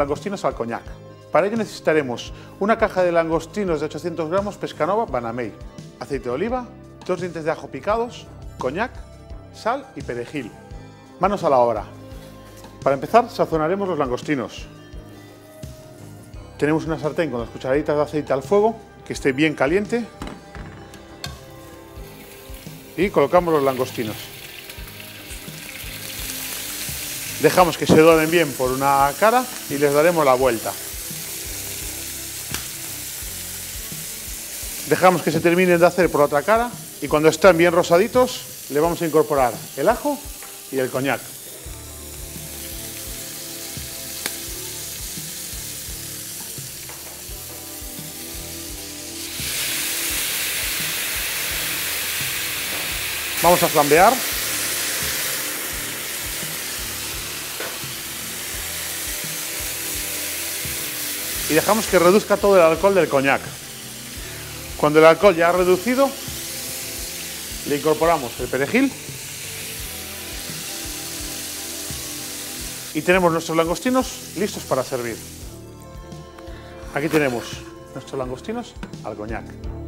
langostinos al coñac. Para ello necesitaremos una caja de langostinos de 800 gramos Pescanova Banamey, aceite de oliva, 2 dientes de ajo picados, coñac, sal y perejil. Manos a la obra. Para empezar, sazonaremos los langostinos. Tenemos una sartén con las cucharaditas de aceite al fuego, que esté bien caliente, y colocamos los langostinos. Dejamos que se doren bien por una cara y les daremos la vuelta. Dejamos que se terminen de hacer por la otra cara y cuando estén bien rosaditos le vamos a incorporar el ajo y el coñac. Vamos a flambear. Y dejamos que reduzca todo el alcohol del coñac. Cuando el alcohol ya ha reducido, le incorporamos el perejil y tenemos nuestros langostinos listos para servir. Aquí tenemos nuestros langostinos al coñac.